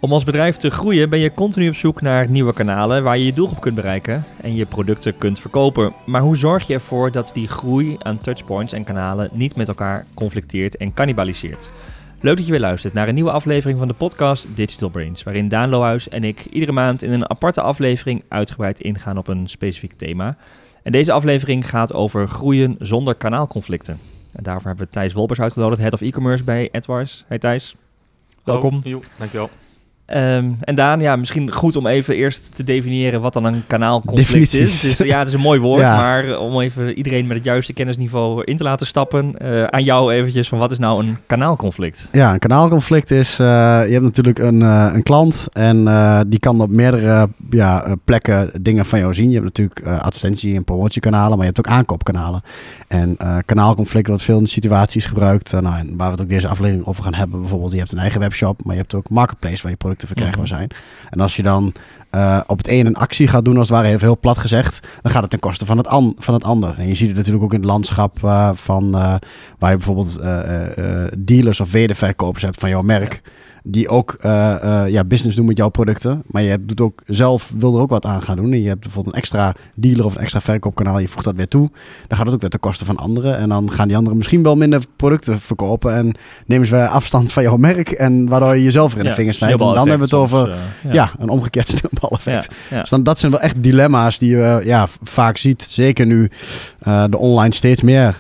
Om als bedrijf te groeien ben je continu op zoek naar nieuwe kanalen waar je je doelgroep kunt bereiken en je producten kunt verkopen. Maar hoe zorg je ervoor dat die groei aan touchpoints en kanalen niet met elkaar conflicteert en cannibaliseert? Leuk dat je weer luistert naar een nieuwe aflevering van de podcast Digital Brains, waarin Daan Lohuis en ik iedere maand in een aparte aflevering uitgebreid ingaan op een specifiek thema. En deze aflevering gaat over groeien zonder kanaalconflicten. En daarvoor hebben we Thijs Wolbers uitgenodigd, Head of E-Commerce bij Edwards. Hey Thijs, welkom. Hallo, dankjewel. En Daan, misschien goed om even eerst te definiëren wat dan een kanaalconflict is. Het is een mooi woord, maar om even iedereen met het juiste kennisniveau in te laten stappen. Aan jou eventjes van wat is nou een kanaalconflict? Ja, een kanaalconflict is, je hebt natuurlijk een klant en die kan op meerdere plekken dingen van jou zien. Je hebt natuurlijk advertentie- en promotiekanalen, maar je hebt ook aankoopkanalen. En kanaalconflict wordt veel in situaties gebruikt. En waar we het ook deze aflevering over gaan hebben, bijvoorbeeld je hebt een eigen webshop, maar je hebt ook marketplace waar je producten verkrijgbaar zijn. En als je dan op het een actie gaat doen, als het ware even heel plat gezegd, dan gaat het ten koste van het ander. En je ziet het natuurlijk ook in het landschap waar je bijvoorbeeld dealers of wederverkopers hebt van jouw merk. Ja. Die ook business doen met jouw producten. Maar je wil er ook wat aan gaan doen. En je hebt bijvoorbeeld een extra dealer of een extra verkoopkanaal. Je voegt dat weer toe. Dan gaat het ook weer ten koste van anderen. En dan gaan die anderen misschien wel minder producten verkopen. En nemen ze weer afstand van jouw merk. En waardoor je jezelf er in de vingers snijdt. En dan hebben we het over een omgekeerd sneeuwbaleffect. Ja. Dus dat zijn wel echt dilemma's die je vaak ziet. Zeker nu de online steeds meer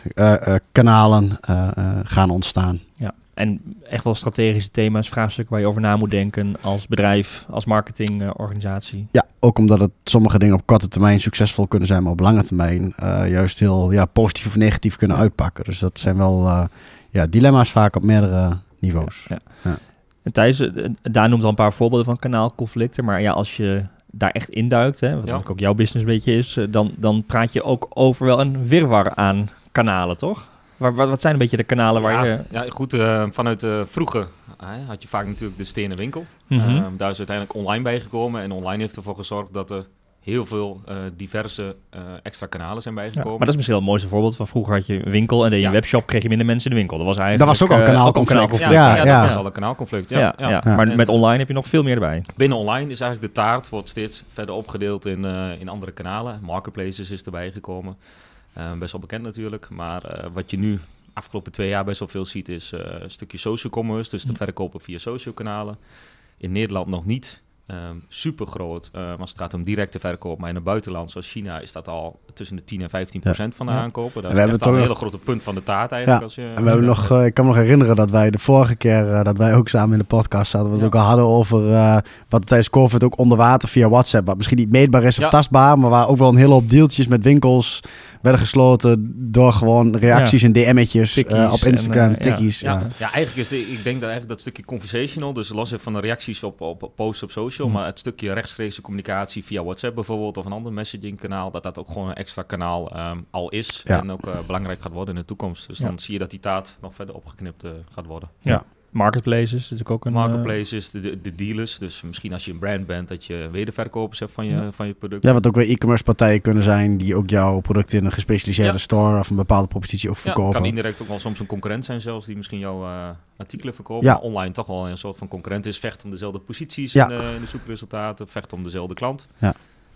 kanalen gaan ontstaan. Ja. En echt wel strategische thema's, vraagstukken waar je over na moet denken als bedrijf, als marketingorganisatie. Ja, ook omdat sommige dingen op korte termijn succesvol kunnen zijn, maar op lange termijn juist heel positief of negatief kunnen uitpakken. Dus dat zijn wel dilemma's vaak op meerdere niveaus. Ja. En Thijs, daar noemt al een paar voorbeelden van kanaalconflicten, maar als je daar echt induikt, wat ook jouw business een beetje is, dan praat je ook over wel een wirwar aan kanalen, toch? Wat zijn een beetje de kanalen waar je... Ja, goed. Vanuit vroeger had je vaak natuurlijk de stenen winkel. Daar is uiteindelijk online bijgekomen. En online heeft ervoor gezorgd dat er heel veel diverse extra kanalen zijn bijgekomen. Ja, maar dat is misschien wel het mooiste voorbeeld van vroeger had je een winkel en deed je een webshop, kreeg je minder mensen in de winkel. Dat was ook al een kanaalconflict. Dat was al een kanaalconflict. Maar met online heb je nog veel meer erbij. Binnen online is eigenlijk de taart wordt steeds verder opgedeeld in andere kanalen. Marketplaces is erbij gekomen. Best wel bekend natuurlijk, maar wat je nu afgelopen 2 jaar best wel veel ziet is een stukje social commerce, dus de verkopen via social kanalen. In Nederland nog niet super groot, als het gaat om directe verkoop, maar in het buitenland zoals China is dat al tussen de 10 en 15% van de aankopen. Dat is echt al een hele grote punt van de taart eigenlijk. Ja. En we hebben ik kan me nog herinneren dat wij de vorige keer dat wij ook samen in de podcast zaten, we het ook al hadden over wat tijdens COVID ook onder water via WhatsApp, wat misschien niet meetbaar is of tastbaar, maar waar ook wel een hele hoop deeltjes met winkels werden gesloten door gewoon reacties en DM'tjes op Instagram, tikkies. Eigenlijk ik denk dat eigenlijk dat stukje conversational, dus los van de reacties op posts op social, maar het stukje rechtstreekse communicatie via WhatsApp bijvoorbeeld of een ander messagingkanaal, dat ook gewoon een extra kanaal al is en ook belangrijk gaat worden in de toekomst. Dus dan zie je dat die taart nog verder opgeknipt gaat worden. Ja. Marketplaces is natuurlijk ook een... Marketplaces, de dealers. Dus misschien als je een brand bent, dat je wederverkopers hebt van je product. Ja, wat ook weer e-commerce partijen kunnen zijn die ook jouw producten in een gespecialiseerde store of een bepaalde propositie ook verkopen. Het kan indirect ook wel soms een concurrent zijn zelfs, die misschien jouw artikelen verkopen. Maar online toch wel een soort van concurrent is. Vecht om dezelfde posities in de zoekresultaten, vecht om dezelfde klant. Ja.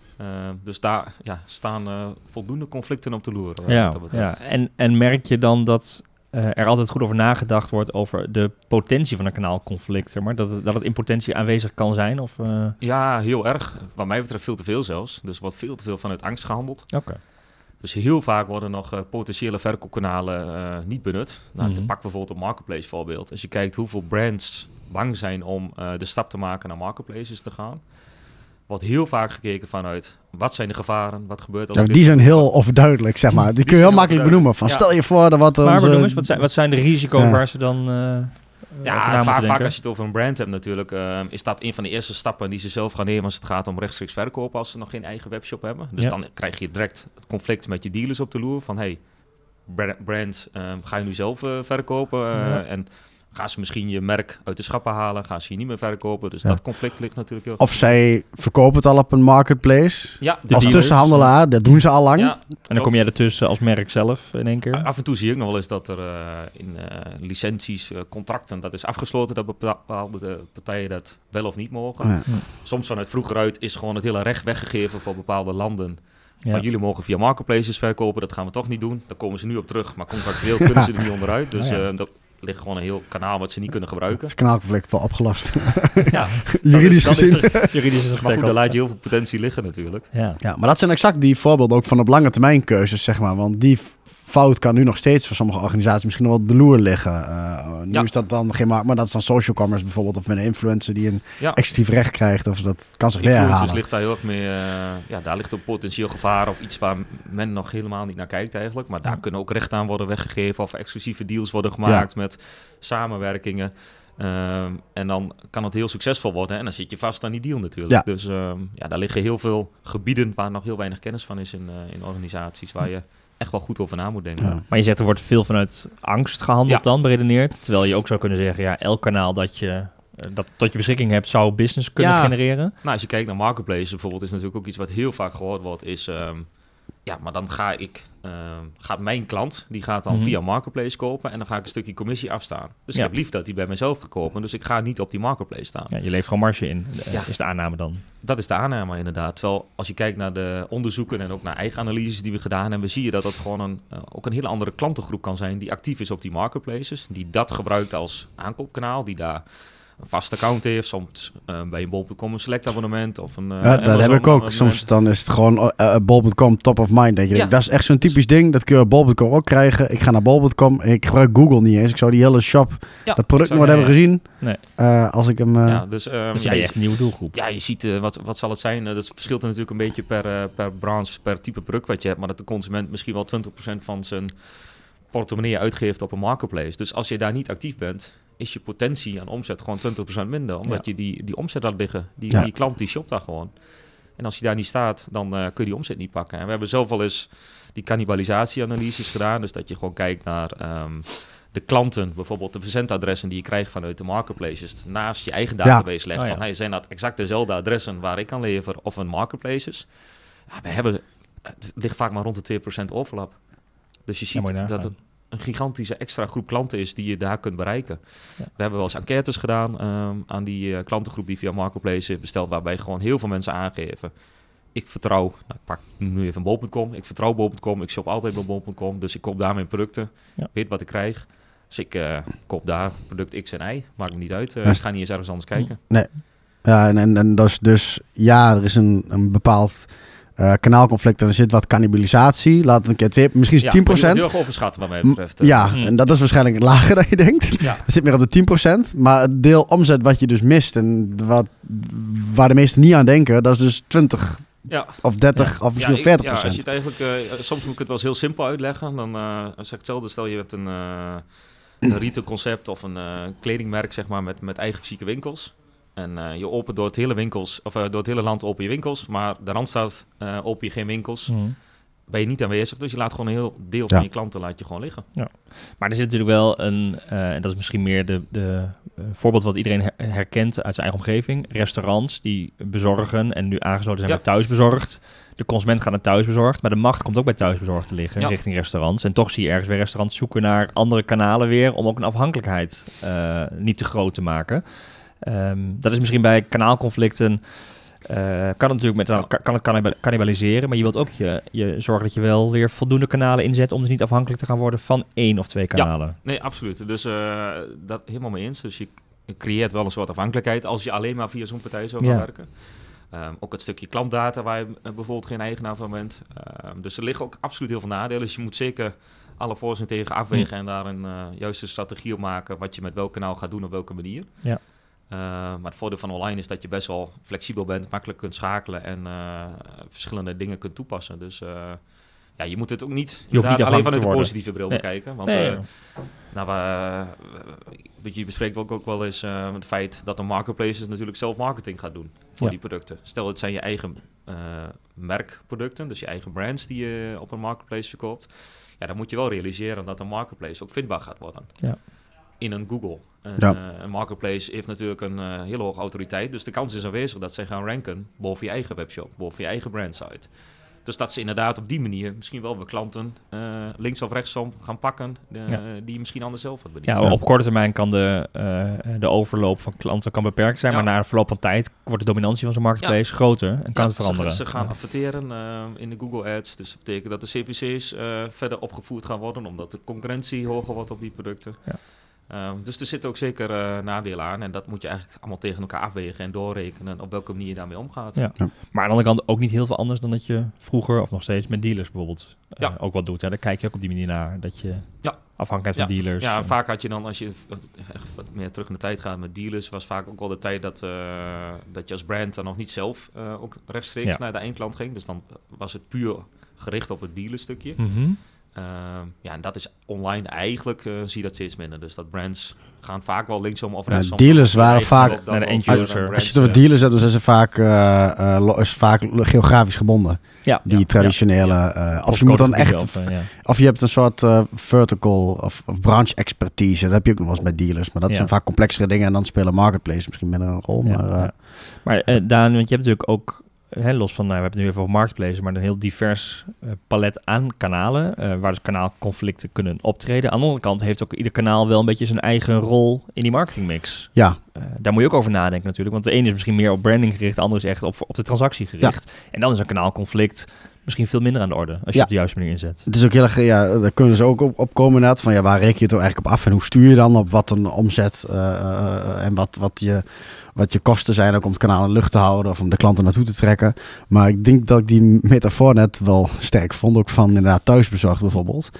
Dus daar staan voldoende conflicten op de loer. En merk je dan dat er altijd goed over nagedacht wordt over de potentie van een kanaalconflict, maar dat het in potentie aanwezig kan zijn? Of, Ja, heel erg. Wat mij betreft veel te veel zelfs. Dus wordt veel te veel vanuit angst gehandeld. Okay. Dus heel vaak worden nog potentiële verkoopkanalen niet benut. Pak bijvoorbeeld een marketplace voorbeeld. Als je kijkt hoeveel brands bang zijn om de stap te maken naar marketplaces te gaan, wordt heel vaak gekeken vanuit wat zijn de gevaren, wat gebeurt er. Die zijn heel overduidelijk, zeg maar. Die kun je heel makkelijk benoemen. Stel je voor dat wat... Maar benoem eens, wat zijn de risico's waar ze dan... vaak als je het over een brand hebt natuurlijk, is dat een van de eerste stappen die ze zelf gaan nemen als het gaat om rechtstreeks verkopen als ze nog geen eigen webshop hebben. Dus dan krijg je direct het conflict met je dealers op de loer van brands, ga je nu zelf verkopen? En gaan ze misschien je merk uit de schappen halen, gaan ze je niet meer verkopen. Dus Ja. dat conflict ligt natuurlijk heel Of zij verkopen het al op een marketplace. Ja, Als dealers. tussenhandelaar, dat doen ze al lang. Ja, En dan kom jij ertussen als merk zelf in één keer. af en toe zie ik nog wel eens dat er in licenties, contracten, dat is afgesloten dat bepaalde partijen dat wel of niet mogen. Ja. Soms vanuit vroeger uit is gewoon het hele recht weggegeven voor bepaalde landen. Ja. Van jullie mogen via marketplaces verkopen, dat gaan we toch niet doen. Daar komen ze nu op terug, maar contractueel kunnen ze er niet onderuit. Dus Ja. dat ligt gewoon een heel kanaal wat ze niet kunnen gebruiken. Het kanaalconflict wel opgelast. Ja, Juridisch dan is gezien. Juridisch is het maar goed, daar getackled. laat je heel veel potentie liggen natuurlijk. Ja. Ja, maar dat zijn exact die voorbeelden ook van op lange termijn keuzes, zeg maar. Want die fout kan nu nog steeds voor sommige organisaties misschien nog wel op de loer liggen. Nu Ja. is dat dan geen markt, maar dat is dan social commerce bijvoorbeeld. Of met een influencer die een Ja. exclusief recht krijgt. Of dat kan zich weer Influencers herhalen. ligt daar heel erg mee, daar ligt een potentieel gevaar of iets waar men nog helemaal niet naar kijkt eigenlijk. Maar daar kunnen ook rechten aan worden weggegeven of exclusieve deals worden gemaakt met samenwerkingen. En dan kan het heel succesvol worden en dan zit je vast aan die deal natuurlijk. Ja. Dus daar liggen heel veel gebieden waar nog heel weinig kennis van is in organisaties waar je echt wel goed over na moet denken. Ja. Maar je zegt er wordt veel vanuit angst gehandeld dan, beredeneerd. Terwijl je ook zou kunnen zeggen, ja, elk kanaal dat je tot je beschikking hebt, zou business kunnen Ja. genereren. Nou, als je kijkt naar marketplaces bijvoorbeeld, is natuurlijk ook iets wat heel vaak gehoord wordt, is maar dan gaat mijn klant, die gaat dan via marketplace kopen en dan ga ik een stukje commissie afstaan. Dus ik heb lief dat hij bij mezelf gekomen, dus ik ga niet op die marketplace staan. Ja, je levert gewoon marge in, Ja. is de aanname dan. Dat is de aanname inderdaad. Terwijl als je kijkt naar de onderzoeken en ook naar eigen analyses die we gedaan hebben, zie je dat het gewoon ook een hele andere klantengroep kan zijn die actief is op die marketplaces. Die dat gebruikt als aankoopkanaal, die daar een vast account heeft, soms bij een bol.com een select abonnement of een Ja, dat Amazon heb ik ook. abonnement. Soms dan is het gewoon bol.com top of mind. Denk je. Ja. Dat is echt zo'n typisch ding. Dat kun je op bol.com ook krijgen. Ik ga naar bol.com. Ik gebruik Google niet eens. Ik zou die hele shop, Ja, dat product zou- nooit hebben gezien. Nee. Als ik hem... Ja, dus Dus ja, je hebt een nieuwe doelgroep. Ja, je ziet, wat zal het zijn? Dat verschilt natuurlijk een beetje per branche, per type product wat je hebt. Maar dat de consument misschien wel 20% van zijn portemonnee uitgeeft op een marketplace. Dus als je daar niet actief bent, is je potentie aan omzet gewoon 20% minder. Omdat je die omzet laat liggen. Die klant die shopt daar gewoon. En als je daar niet staat, dan kun je die omzet niet pakken. En we hebben zelf al eens die cannibalisatieanalyses gedaan. Dus dat je gewoon kijkt naar de klanten, bijvoorbeeld de verzendadressen die je krijgt vanuit de marketplaces, naast je eigen database legt. Van, hey, zijn dat exact dezelfde adressen waar ik kan leveren of een marketplaces? Ja, het ligt vaak maar rond de 2% overlap. Dus je ziet dat het een gigantische extra groep klanten is die je daar kunt bereiken. Ja. We hebben wel eens enquêtes gedaan aan die klantengroep die via marketplace is besteld, waarbij gewoon heel veel mensen aangeven: ik vertrouw, ik pak nu even bol.com, ik vertrouw bol.com, ik shop altijd bij bol.com, dus ik koop daar mijn producten, weet wat ik krijg. Dus ik koop daar product X en Y, maakt me niet uit. Ik ga niet eens ergens anders kijken. Nee. Ja, en dat is dus, er is een bepaald kanaalconflict en er zit wat cannibalisatie. Laat het een keer 2, misschien is het 10%. Ja, heel erg overschatten wat mij betreft. En dat is waarschijnlijk lager dan je denkt. Ja. Het zit meer op de 10%. Maar het deel omzet wat je dus mist en waar de meesten niet aan denken, dat is dus 20 of 30 of misschien 40%. Ja, als je het eigenlijk, soms moet ik het wel eens heel simpel uitleggen. Dan zeg ik hetzelfde, stel je hebt een retail concept of een kledingmerk zeg maar, met eigen fysieke winkels. En je opent door het hele land open je winkels, maar de Randstad open je geen winkels. Ben je niet aanwezig, dus je laat gewoon een heel deel van je klanten laat je gewoon liggen. Ja. Maar er zit natuurlijk wel en dat is misschien meer de voorbeeld wat iedereen herkent uit zijn eigen omgeving. Restaurants die bezorgen en nu aangesloten zijn bij thuisbezorgd. De consument gaat naar thuisbezorgd, maar de macht komt ook bij thuisbezorgd te liggen richting restaurants. En toch zie je ergens weer restaurants zoeken naar andere kanalen weer om ook een afhankelijkheid niet te groot te maken. Dat is misschien bij kanaalconflicten kan het natuurlijk kan het cannibaliseren, maar je wilt ook je zorgen dat je wel weer voldoende kanalen inzet om dus niet afhankelijk te gaan worden van 1 of 2 kanalen. Ja, nee, absoluut. Dus dat helemaal mee eens. Dus je creëert wel een soort afhankelijkheid als je alleen maar via zo'n partij zou gaan werken. Ook het stukje klantdata waar je bijvoorbeeld geen eigenaar van bent. Dus er liggen ook absoluut heel veel nadelen. Dus je moet zeker alle voor's en tegen afwegen en daar een juiste strategie op maken wat je met welk kanaal gaat doen op welke manier. Ja. Maar het voordeel van online is dat je best wel flexibel bent, makkelijk kunt schakelen en verschillende dingen kunt toepassen. Dus je moet het ook niet, alleen vanuit de positieve bril bekijken. Want je bespreekt ook wel eens het feit dat een marketplace natuurlijk zelf marketing gaat doen voor die producten. Stel, het zijn je eigen merkproducten, dus je eigen brands die je op een marketplace verkoopt. Ja, dan moet je wel realiseren dat een marketplace ook vindbaar gaat worden. Ja. In een Google. Een marketplace heeft natuurlijk een hele hoge autoriteit. Dus de kans is aanwezig dat zij gaan ranken boven je eigen webshop, boven je eigen brandsite. Dus dat ze inderdaad op die manier misschien wel weer klanten links of rechtsom gaan pakken die je misschien anders zelf had bediend. Ja, op korte termijn kan de overloop van klanten beperkt zijn, maar na een verloop van tijd wordt de dominantie van zo'n marketplace groter en kan het veranderen. Ze gaan adverteren in de Google Ads, dus dat betekent dat de CPC's verder opgevoerd gaan worden, omdat de concurrentie hoger wordt op die producten. Ja. Dus er zitten ook zeker nadelen aan en dat moet je eigenlijk allemaal tegen elkaar afwegen en doorrekenen op welke manier je daarmee omgaat. Ja. Ja. Maar aan de andere kant ook niet heel veel anders dan dat je vroeger of nog steeds met dealers bijvoorbeeld ook wat doet. Daar kijk je ook op die manier naar, dat je afhankelijk van dealers. Ja, vaak had je dan, als je echt wat meer terug in de tijd gaat met dealers, was vaak ook wel de tijd dat je als brand dan nog niet zelf ook rechtstreeks naar de eindklant ging. Dus dan was het puur gericht op het dealerstukje. Mm-hmm. En dat is online eigenlijk, zie je dat steeds minder. Dus dat brands gaan vaak wel linksom of rechtsom. Dealers waren vaak naar de end-user. Als je het over dealers hebt, dan zijn ze vaak geografisch gebonden. Ja. Die traditionele. Of je moet dan echt. Of je hebt een soort vertical of branch expertise. Dat heb je ook nog wel eens met dealers. Maar dat zijn vaak complexere dingen. En dan spelen marketplaces misschien minder een rol. Maar Daan, want je hebt natuurlijk ook, los van, we hebben het nu even over marketplaces, maar een heel divers palet aan kanalen, waar dus kanaalconflicten kunnen optreden. Aan de andere kant heeft ook ieder kanaal wel een beetje zijn eigen rol in die marketingmix. Ja. Daar moet je ook over nadenken natuurlijk, want de ene is misschien meer op branding gericht, de andere is echt op de transactie gericht. Ja. En dan is een kanaalconflict misschien veel minder aan de orde, als je het op de juiste manier inzet. Het is ook heel erg, daar kunnen ze ook op komen inderdaad, van waar reken je het er eigenlijk op af en hoe stuur je dan op wat een omzet en wat je kosten zijn ook om het kanaal in lucht te houden of om de klanten naartoe te trekken. Maar ik denk dat ik die metafoor net wel sterk vond, ook van inderdaad thuisbezorgd bijvoorbeeld.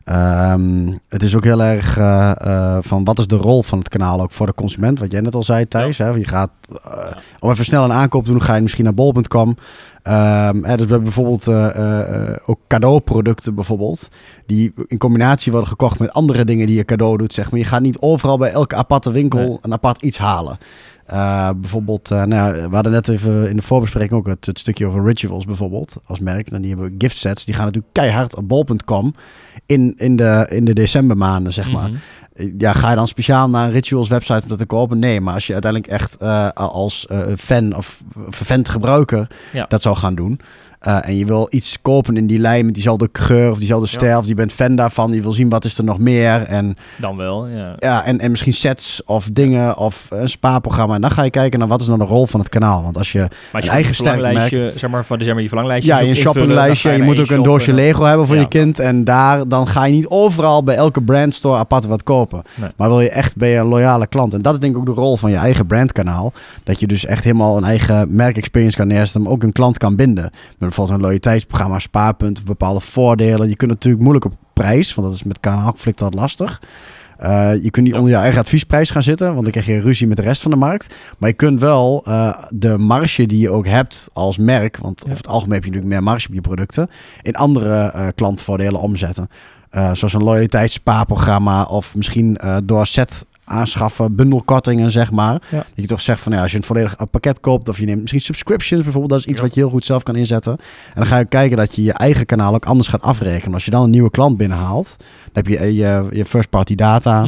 Het is ook heel erg van wat is de rol van het kanaal ook voor de consument, wat jij net al zei Thijs. Hè? Je gaat om even snel een aankoop te doen, ga je misschien naar bol.com. Dus we hebben bijvoorbeeld ook cadeauproducten bijvoorbeeld, die in combinatie worden gekocht met andere dingen die je cadeau doet. Zeg maar. Je gaat niet overal bij elke aparte winkel een apart iets halen. Bijvoorbeeld, we hadden net even in de voorbespreking ook het stukje over Rituals bijvoorbeeld als merk. En die hebben gift sets, die gaan natuurlijk keihard op bol.com in de decembermaanden, zeg maar. Ja, ga je dan speciaal naar een Rituals website om dat te kopen? Nee, maar als je uiteindelijk echt als fan of vervent gebruiker dat zou gaan doen. En je wil iets kopen in die lijn met diezelfde geur of diezelfde stijl. Of je bent fan daarvan. Je wil zien wat is er nog meer. En, dan wel, en misschien sets of dingen of een spaarprogramma. En dan ga je kijken naar wat is dan de rol van het kanaal. Want als je een eigen sterk merk... je verlanglijstje. Ja, je shoppinglijstje. Je moet ook een doosje Lego hebben voor je kind. En dan ga je niet overal bij elke brandstore apart wat kopen. Nee. Maar wil je echt, ben je een loyale klant. En dat is denk ik ook de rol van je eigen brandkanaal. Dat je dus echt helemaal een eigen merkexperience kan neerzetten. Maar ook een klant kan binden. Bijvoorbeeld een loyaliteitsprogramma, spaarpunten, bepaalde voordelen. Je kunt natuurlijk moeilijk op prijs, want dat is met kanaalconflict altijd lastig. Je kunt niet onder je eigen adviesprijs gaan zitten, want dan krijg je ruzie met de rest van de markt. Maar je kunt wel de marge die je ook hebt als merk, want over het algemeen heb je natuurlijk meer marge op je producten, in andere klantvoordelen omzetten. Zoals een loyaliteitsspaarprogramma of misschien door set aanschaffen, bundelkortingen zeg maar. Ja. Dat je toch zegt van als je een volledig pakket koopt of je neemt misschien subscriptions bijvoorbeeld, dat is iets wat je heel goed zelf kan inzetten. En dan ga je kijken dat je je eigen kanaal ook anders gaat afrekenen. Als je dan een nieuwe klant binnenhaalt, dan heb je je first party data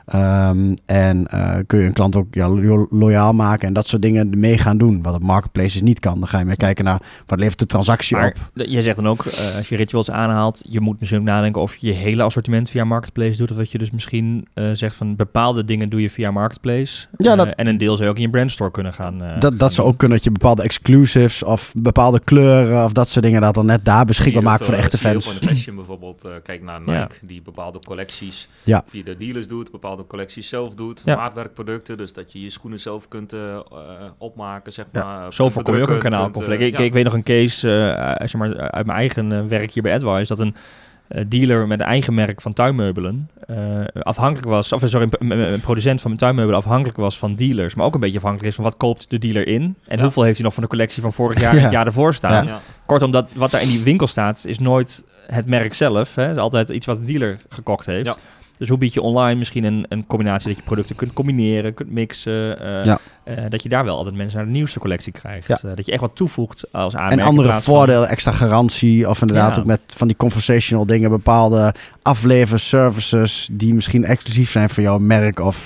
en kun je een klant ook loyaal maken en dat soort dingen mee gaan doen, wat op marketplaces niet kan. Dan ga je meer kijken naar wat levert de transactie op. Je zegt dan ook, als je Rituals aanhaalt, je moet misschien ook nadenken of je je hele assortiment via marketplace doet, of dat je dus misschien zegt van bepaalde dingen doe je via marketplace. En een deel zou je ook in je brandstore kunnen gaan. Dat zou ook kunnen, dat je bepaalde exclusives of bepaalde kleuren of dat soort dingen dat dan net daar beschikbaar maakt voor de echte fans. Voor de fashion bijvoorbeeld, kijk naar Nike, die bepaalde collecties via de dealers doet, bepaalde collecties zelf doet, maatwerkproducten, dus dat je je schoenen zelf kunt opmaken, zeg maar. Zo voorkom je ook een kanaalconflict. Ik weet nog een case zeg maar, uit mijn eigen werk hier bij Advice, dat een dealer met een eigen merk van tuinmeubelen afhankelijk was, een producent van tuinmeubelen afhankelijk was van dealers, maar ook een beetje afhankelijk is van wat koopt de dealer in en hoeveel heeft hij nog van de collectie van vorig jaar en het jaar ervoor staan. Ja. Kortom, wat daar in die winkel staat is nooit het merk zelf. Het is altijd iets wat de dealer gekocht heeft. Ja. Dus hoe bied je online misschien een combinatie dat je producten kunt combineren, kunt mixen. Dat je daar wel altijd mensen naar de nieuwste collectie krijgt. Ja. Dat je echt wat toevoegt als aanmerking. En andere voordelen, extra garantie of inderdaad ook met van die conversational dingen, bepaalde afleverservices die misschien exclusief zijn voor jouw merk of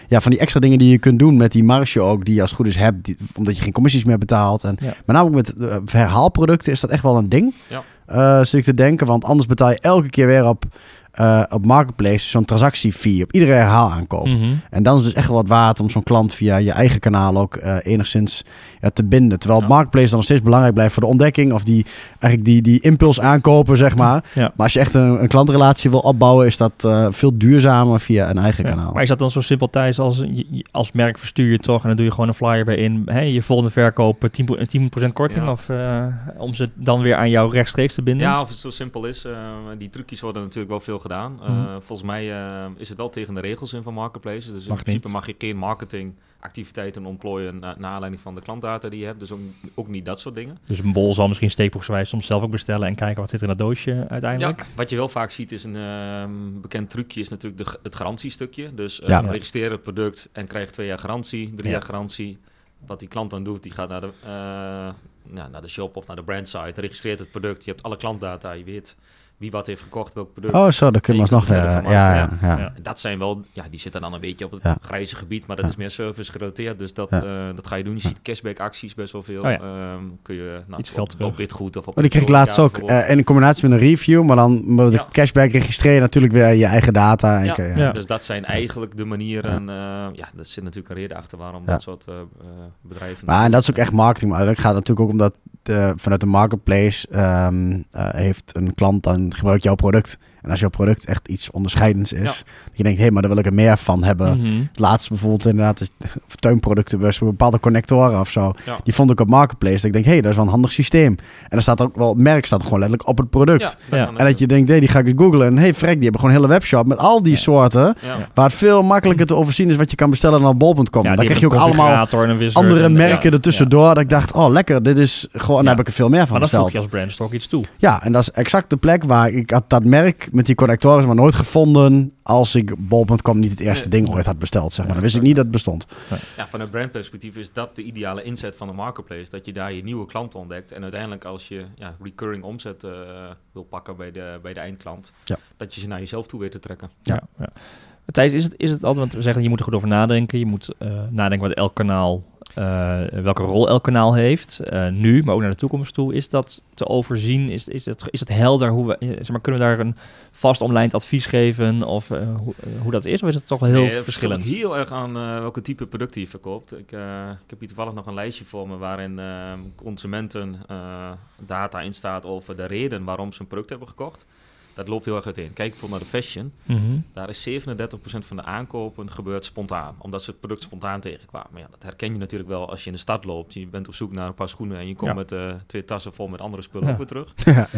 van die extra dingen die je kunt doen met die marge ook, die je als het goed is hebt, omdat je geen commissies meer betaalt. En met name met herhaalproducten is dat echt wel een ding. Zit ik te denken, want anders betaal je elke keer weer op Marketplace zo'n transactiefee op iedere herhaalaankoop. En dan is het dus echt wel wat waard om zo'n klant via je eigen kanaal ook enigszins te binden. Terwijl Marketplace dan nog steeds belangrijk blijft voor de ontdekking of die impuls aankopen, zeg maar. Maar als je echt een klantrelatie wil opbouwen, is dat veel duurzamer via een eigen kanaal. Maar is dat dan zo simpel, Thijs, als merk verstuur je toch en dan doe je gewoon een flyer bij in, je volgende verkoop 10% korting of om ze dan weer aan jou rechtstreeks te binden? Ja, of het zo simpel is. Die trucjes worden natuurlijk wel veel gedaan. Volgens mij is het wel tegen de regels in van marketplaces. Dus in principe mag je geen marketingactiviteiten ontplooien naar aanleiding van de klantdata die je hebt. Dus ook niet dat soort dingen. Dus een bol zal misschien steekproefsgewijs soms zelf ook bestellen en kijken wat zit er in dat doosje uiteindelijk. Ja, wat je wel vaak ziet is een bekend trucje is natuurlijk het garantiestukje. Dus registreer het product en krijg 2 jaar garantie, 3 jaar garantie. Wat die klant dan doet, die gaat naar de shop of naar de brandsite, registreert het product. Je hebt alle klantdata, je weet wie wat heeft gekocht, welk product. Oh, zo, dat kun je alsnog weer. Ja. Dat zijn wel, die zitten dan een beetje op het grijze gebied, maar dat is meer service gerelateerd. Dus dat ga je doen. Je ziet cashback acties best wel veel. Kun je iets geld op Bitgoed of op. Die kreeg ik laatst ook in combinatie met een review, maar dan met de cashback registreer je natuurlijk weer je eigen data. Dus dat zijn eigenlijk de manieren. Dat zit natuurlijk een reden achter waarom dat soort bedrijven. Maar en dat is ook echt marketing. Maar het gaat natuurlijk ook omdat vanuit de marketplace heeft een klant dan gebruikt jouw product. En als jouw product echt iets onderscheidends is, dat je denkt, maar daar wil ik er meer van hebben. Laatst bijvoorbeeld inderdaad tuinproducten, bepaalde connectoren of zo. Die vond ik op Marketplace. Dat ik denk, dat is wel een handig systeem. En er staat ook wel, merk staat gewoon letterlijk op het product. En dat je denkt, die ga ik eens googlen. En frek, die hebben gewoon een hele webshop met al die soorten. Waar het veel makkelijker te overzien is wat je kan bestellen dan op bol.com. Dan krijg je ook allemaal andere merken ertussendoor. Dat ik dacht, lekker, dit is gewoon, daar heb ik er veel meer van besteld. Maar dan voeg je als brand toch iets toe. Ja, en dat is exact de plek waar ik had dat merk met die connectoren maar nooit gevonden als ik bol.com niet het eerste ding ooit had besteld, zeg maar. Dan wist ik niet dat het bestond. Ja, vanuit brandperspectief is dat de ideale inzet van de marketplace. Dat je daar je nieuwe klanten ontdekt. En uiteindelijk als je recurring omzet wil pakken bij de eindklant, dat je ze naar jezelf toe weet te trekken. Ja. Thijs, is het altijd, want we zeggen je moet er goed over nadenken. Je moet nadenken wat elk kanaal, welke rol elk kanaal heeft. Nu, maar ook naar de toekomst toe. Is dat te overzien? Is het helder? Kunnen we daar een vast omlijnd advies geven? Of hoe dat is? Of is het toch wel heel verschillend? Het heel erg aan welke type producten je verkoopt. Ik heb hier toevallig nog een lijstje voor me waarin consumenten data in staat over de reden waarom ze een product hebben gekocht. Dat loopt heel erg uiteen. Kijk bijvoorbeeld naar de fashion. Daar is 37% van de aankopen gebeurt spontaan. Omdat ze het product spontaan tegenkwamen. Maar dat herken je natuurlijk wel als je in de stad loopt. Je bent op zoek naar een paar schoenen en je komt met 2 tassen vol met andere spullen ook weer terug.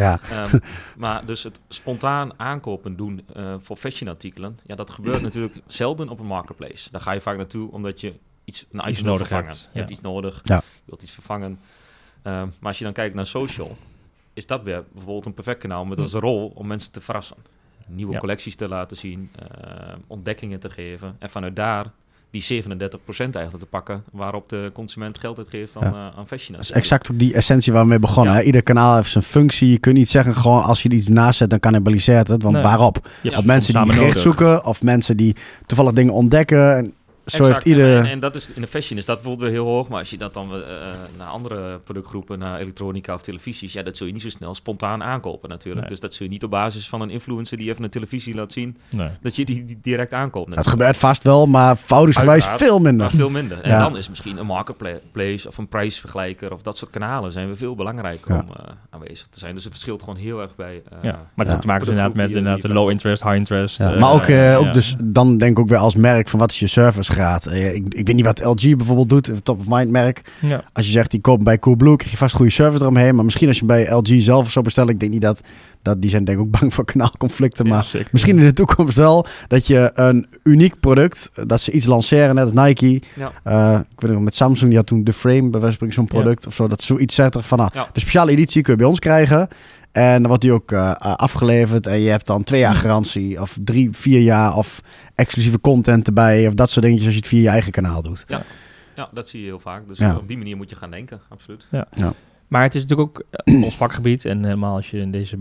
Maar dus het spontaan aankopen doen voor fashionartikelen. Ja, dat gebeurt natuurlijk zelden op een marketplace. Daar ga je vaak naartoe omdat je iets nodig wil vervangen. Je hebt iets nodig, je wilt iets vervangen. Maar als je dan kijkt naar social, is dat weer bijvoorbeeld een perfect kanaal met als rol om mensen te verrassen. Nieuwe collecties te laten zien, ontdekkingen te geven. En vanuit daar die 37% eigenlijk te pakken waarop de consument geld uitgeeft aan fashion. Dat is exact ook die essentie waar we mee begonnen. Hè? Ieder kanaal heeft zijn functie. Je kunt niet zeggen gewoon als je er iets naast zet, dan cannibaliseert het. Want waarop? Op mensen die gericht zoeken of mensen die toevallig dingen ontdekken. Zo heeft en dat is in de fashion is dat bijvoorbeeld weer heel hoog. Maar als je dat dan naar andere productgroepen, naar elektronica of televisies, dat zul je niet zo snel spontaan aankopen natuurlijk. Nee. Dus dat zul je niet op basis van een influencer die even een televisie laat zien, dat je die direct aankoopt. Dat gebeurt vast wel, maar voudingsgewijs veel minder. Maar veel minder. En dan is misschien een marketplace of een prijsvergelijker of dat soort kanalen zijn we veel belangrijker om aanwezig te zijn. Dus het verschilt gewoon heel erg bij. Maar het heeft te maken inderdaad met low interest, high interest. Maar ook dus dan denk ik ook weer als merk van wat is je service? Ik weet niet wat LG bijvoorbeeld doet, een top-of-mind merk. Ja. Als je zegt, die koopt bij Coolblue, krijg je vast goede service eromheen. Maar misschien als je bij LG zelf zo bestelt, ik denk niet dat die zijn denk ik ook bang voor kanaalconflicten. Maar misschien in de toekomst wel dat je een uniek product, dat ze iets lanceren, net als Nike. Ja. Ik weet nog, met Samsung, die had toen de Frame, bij wijze van zo'n product of zo. Dat zoiets zegt er van, de speciale editie kun je bij ons krijgen. En dan wordt die ook afgeleverd en je hebt dan 2 jaar garantie of 3, 4 jaar of exclusieve content erbij of dat soort dingetjes als je het via je eigen kanaal doet. Ja, dat zie je heel vaak. Dus op die manier moet je gaan denken, absoluut. Ja. Maar het is natuurlijk ook ons vakgebied en helemaal als je in deze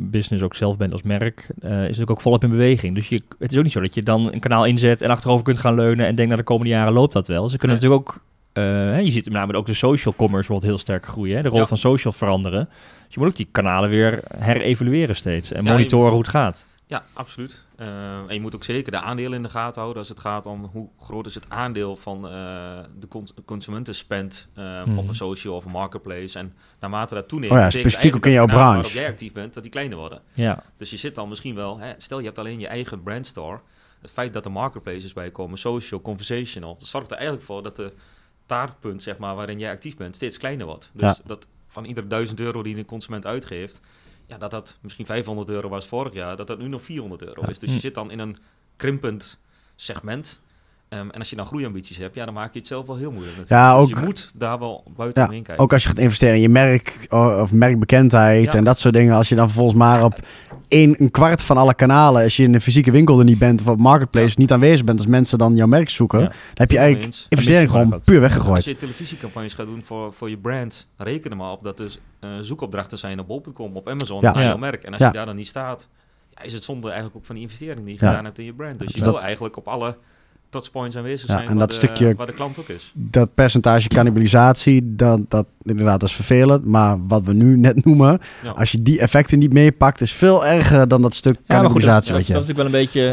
business ook zelf bent als merk, is natuurlijk ook volop in beweging. Dus het is ook niet zo dat je dan een kanaal inzet en achterover kunt gaan leunen en denkt, de komende jaren loopt dat wel. Ze kunnen natuurlijk ook, je ziet met name ook de social commerce wordt heel sterk groeien. Hè? De rol van social veranderen. Dus je moet ook die kanalen weer herevalueren steeds en monitoren hoe het gaat. Ja, absoluut. En je moet ook zeker de aandelen in de gaten houden als het gaat om hoe groot is het aandeel van de consumentenspend op een social of een marketplace. En naarmate dat toeneemt, specifiek ook in jouw branche. Waarop jij actief bent, dat die kleiner worden. Ja. Dus je zit dan misschien wel, stel je hebt alleen je eigen brandstore. Het feit dat er marketplaces bij komen, social, conversational, dat zorgt er eigenlijk voor dat de taartpunt, zeg maar, waarin jij actief bent, steeds kleiner wordt. Dus dat van ieder €1000 die een consument uitgeeft, dat misschien €500 was vorig jaar, dat nu nog €400 is. Dus je zit dan in een krimpend segment. En als je dan groeiambities hebt, dan maak je het zelf wel heel moeilijk natuurlijk. Ja, ook, dus je moet daar wel buiten omheen kijken. Ook als je gaat investeren in je merk of merkbekendheid en dat soort dingen. Als je dan vervolgens maar op een kwart van alle kanalen, als je in een fysieke winkel er niet bent of op marketplace niet aanwezig bent, als mensen dan jouw merk zoeken, dan heb je eigenlijk investering gewoon puur weggegooid. Als je televisiecampagnes gaat doen voor je brand, reken er maar op dat er zoekopdrachten zijn op bol.com, op Amazon, naar jouw merk. En als je daar dan niet staat, is het zonde eigenlijk ook van die investering die je gedaan hebt in je brand. Dus je wil eigenlijk op alle touchpoints aanwezig zijn en dat stukje, waar de klant ook is. Dat percentage cannibalisatie, dat inderdaad is vervelend. Maar wat we nu net noemen, als je die effecten niet meepakt, is veel erger dan dat stuk cannibalisatie. Dat is natuurlijk wel een beetje,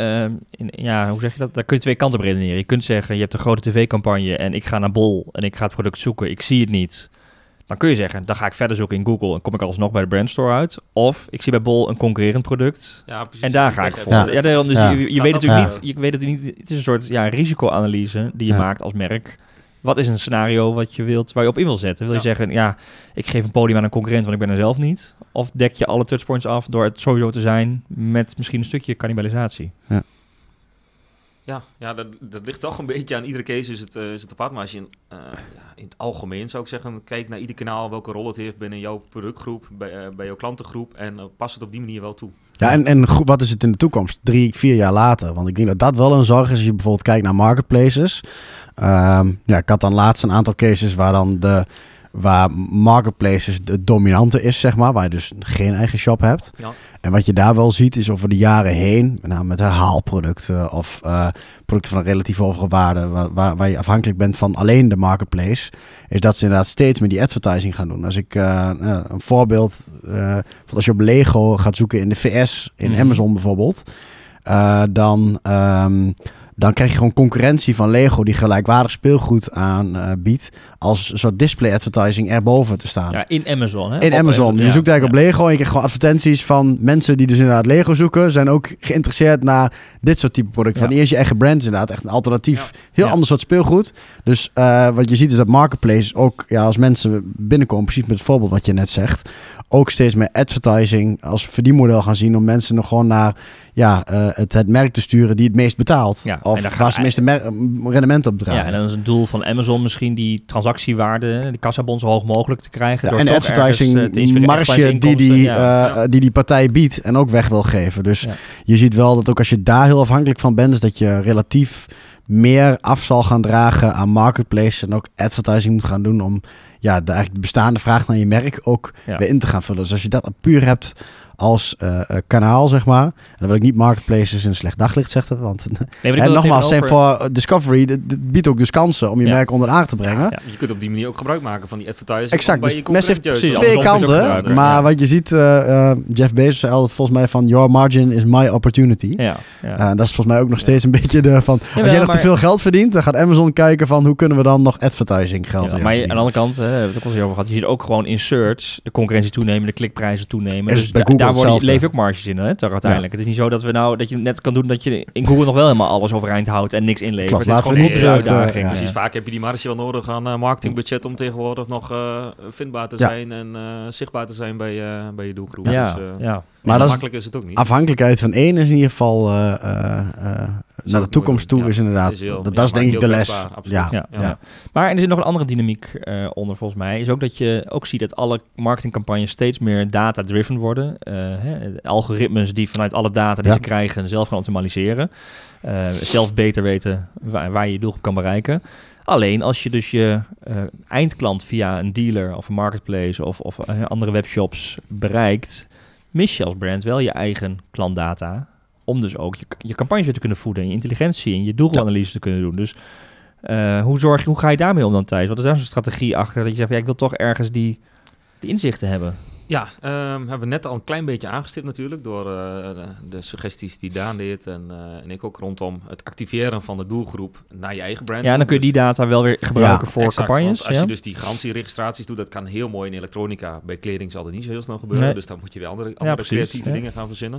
hoe zeg je dat? Daar kun je twee kanten op redeneren. Je kunt zeggen, je hebt een grote tv-campagne en ik ga naar Bol en ik ga het product zoeken. Ik zie het niet. Dan kun je zeggen, dan ga ik verder zoeken in Google en kom ik alsnog bij de brandstore uit. Of ik zie bij Bol een concurrerend product en daar ga ik voor. Je weet natuurlijk niet, het is een soort risicoanalyse die je maakt als merk. Wat is een scenario waar je op in wil zetten? Wil je zeggen, ik geef een podium aan een concurrent, want ik ben er zelf niet? Of dek je alle touchpoints af door het sowieso te zijn met misschien een stukje cannibalisatie? Ja, dat ligt toch een beetje aan iedere case is het apart. Maar als je in het algemeen zou ik zeggen, kijk naar ieder kanaal welke rol het heeft binnen jouw productgroep, bij jouw klantengroep en pas het op die manier wel toe. Ja, en wat is het in de toekomst? 3-4 jaar later? Want ik denk dat dat wel een zorg is als je bijvoorbeeld kijkt naar marketplaces. Ik had dan laatst een aantal cases waar marketplaces de dominante is, zeg maar. Waar je dus geen eigen shop hebt. Ja. En wat je daar wel ziet is over de jaren heen, met name met herhaalproducten of producten van een relatief hogere waarde, waar je afhankelijk bent van alleen de marketplace, is dat ze inderdaad steeds meer die advertising gaan doen. Als ik een voorbeeld, als je op Lego gaat zoeken in de VS, in Amazon bijvoorbeeld, dan krijg je gewoon concurrentie van Lego die gelijkwaardig speelgoed aanbiedt als een soort display advertising erboven te staan. Ja, in Amazon. Hè? In Amazon. Je zoekt eigenlijk op Lego en je krijgt gewoon advertenties van mensen die dus inderdaad Lego zoeken, zijn ook geïnteresseerd naar dit soort type producten. Want eerst je eigen brand is inderdaad echt een alternatief. Heel ander soort speelgoed. Dus wat je ziet is dat marketplaces ook, als mensen binnenkomen, precies met het voorbeeld wat je net zegt, ook steeds meer advertising als verdienmodel gaan zien om mensen nog gewoon naar het merk te sturen die het meest betaalt. Ja, of waar ze het meeste rendement op draaien. Ja, en dan is het doel van Amazon misschien die transactiewaarde, die kassabon zo hoog mogelijk te krijgen. Door en de advertising marge die partij biedt en ook weg wil geven. Dus je ziet wel dat ook als je daar heel afhankelijk van bent, is dat je relatief meer af zal gaan dragen aan marketplace en ook advertising moet gaan doen om eigenlijk de bestaande vraag naar je merk ook weer in te gaan vullen. Dus als je dat puur hebt als kanaal, zeg maar. En dan wil ik niet marketplaces in een slecht daglicht zeggen. Want en nogmaals, zijn voor Discovery, dit biedt ook dus kansen om je merk onder de aandacht te brengen. Ja, je kunt op die manier ook gebruik maken van die advertising. Exact, dus mes heeft twee kanten. Maar wat je ziet, Jeff Bezos zei altijd volgens mij van your margin is my opportunity. Dat is volgens mij ook nog steeds een beetje van als jij nog te veel geld verdient, dan gaat Amazon kijken van hoe kunnen we dan nog advertising geld maar aan de andere kant, we hebben het ook al eens over gehad, je ziet ook gewoon in search de concurrentie toenemen, de klikprijzen toenemen. Dus daar leef je ook marges in, hè, uiteindelijk. Het is niet zo dat dat je net kan doen dat je in Google nog wel helemaal alles overeind houdt en niks inlevert. Klopt, laten we niet uitdaging. Precies, vaak heb je die marge wel nodig aan marketingbudget om tegenwoordig nog vindbaar te zijn en zichtbaar te zijn bij je doelgroep. Maar dat makkelijk is het ook niet. Afhankelijkheid van één is in ieder geval naar de toekomst toe is inderdaad. Dat is denk ik de les. Maar er zit nog een andere dynamiek onder volgens mij. Is ook dat je ook ziet dat alle marketingcampagnes steeds meer data-driven worden. Algoritmes die vanuit alle data die ze krijgen zelf gaan optimaliseren. Zelf beter weten waar je je doelgroep kan bereiken. Alleen als je dus je eindklant via een dealer of een marketplace of andere webshops bereikt mis je als brand wel je eigen klantdata, om dus ook je campagnes weer te kunnen voeden, en je intelligentie en je doelgroepanalyse te kunnen doen. Dus hoe ga je daarmee om dan, Thijs? Wat is daar zo'n strategie achter, dat je zegt, ik wil toch ergens die inzichten hebben? Ja, hebben we net al een klein beetje aangestipt natuurlijk door de suggesties die Daan deed en ik ook rondom het activeren van de doelgroep naar je eigen brand. Ja, dan kun je die data wel weer gebruiken voor exact, campagnes. Als je dus die garantieregistraties doet, dat kan heel mooi in elektronica. Bij kleding zal dat niet zo heel snel gebeuren, dus dan moet je weer andere creatieve dingen gaan verzinnen.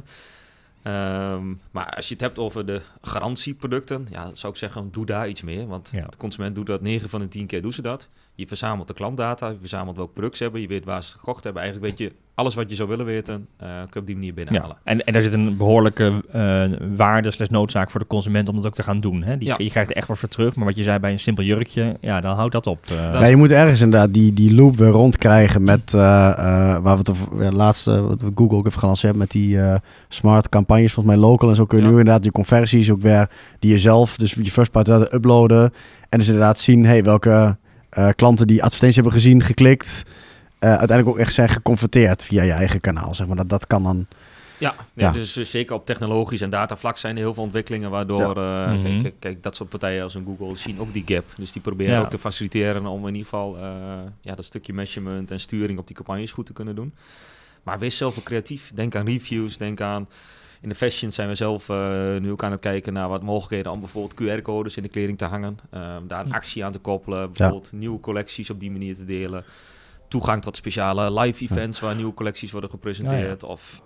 Maar als je het hebt over de garantieproducten, ja, zou ik zeggen, doe daar iets meer. Want de consument doet dat 9 van de 10 keer, doen ze dat. Je verzamelt de klantdata, je verzamelt welk product ze hebben, je weet waar ze het gekocht hebben. Eigenlijk weet je alles wat je zou willen weten, kun je op die manier binnenhalen. Ja. En daar zit een behoorlijke waarde/noodzaak voor de consument om dat ook te gaan doen. Hè? Je krijgt er echt wat voor terug, maar wat je zei bij een simpel jurkje, ja, dan houdt dat op. Je moet ergens inderdaad die loop weer rondkrijgen met, waar we het over laatste, wat Google ook heeft gelanceerd met die smart campagnes, volgens mij local. En zo kun je nu inderdaad je conversies ook weer, die je zelf, dus je first party data uploaden. En dus inderdaad zien, welke klanten die advertentie hebben gezien, geklikt, uiteindelijk ook echt zijn geconverteerd via je eigen kanaal, zeg maar. Dat kan dan... Ja, dus zeker op technologisch en datavlak zijn er heel veel ontwikkelingen waardoor, kijk, dat soort partijen als een Google zien ook die gap. Dus die proberen ook te faciliteren om in ieder geval dat stukje measurement en sturing op die campagnes goed te kunnen doen. Maar wees zelf ook creatief. Denk aan reviews, denk aan... In de fashion zijn we zelf nu ook aan het kijken naar wat mogelijkheden om bijvoorbeeld QR-codes in de kleding te hangen. Daar een actie aan te koppelen, bijvoorbeeld nieuwe collecties op die manier te delen. Toegang tot speciale live events waar nieuwe collecties worden gepresenteerd. Of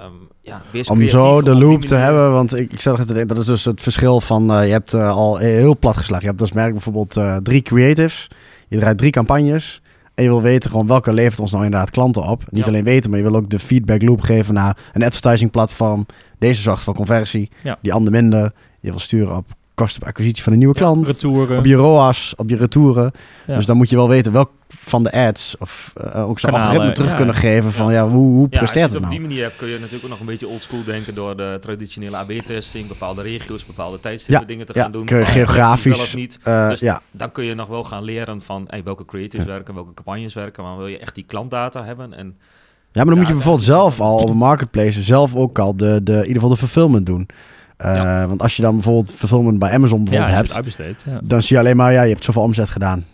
wees om zo de loop te hebben, want ik zat nog te denken, dat is dus het verschil van, je hebt al heel plat geslagen. Je hebt als merk bijvoorbeeld 3 creatives, je draait 3 campagnes. En je wil weten gewoon welke levert ons nou inderdaad klanten op. Niet alleen weten, maar je wil ook de feedback loop geven naar een advertising platform. Deze zorgt voor conversie, die ander minder. Je wil sturen op kosten per acquisitie van een nieuwe klant. Retouren. Op je ROAS, op je retouren. Ja. Dus dan moet je wel weten welk van de ads of ook zo'n algoritme terug kunnen geven van hoe presteert het nou? Als je op die manier hebt, kun je natuurlijk ook nog een beetje oldschool denken door de traditionele AB-testing, bepaalde regio's, bepaalde tijdstippen dingen te gaan doen. Kun je geografisch. Niet. Dan kun je nog wel gaan leren van welke creatives werken, welke campagnes werken, maar wil je echt die klantdata hebben en maar dan moet je bijvoorbeeld zelf al op een marketplace zelf ook al in ieder geval de fulfillment doen. Want als je dan bijvoorbeeld fulfillment bij Amazon hebt, dan zie je alleen maar, je hebt zoveel omzet gedaan.